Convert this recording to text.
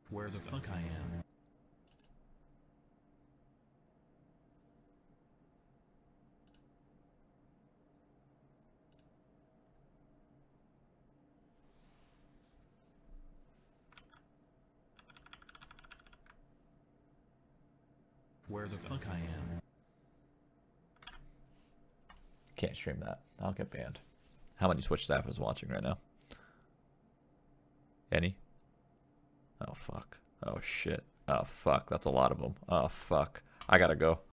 Where the fuck I am? Where the fuck I am? Can't stream that. I'll get banned. How many Twitch staff is watching right now? Any? Oh, fuck. Oh, shit. Oh, fuck. That's a lot of them. Oh, fuck. I gotta go.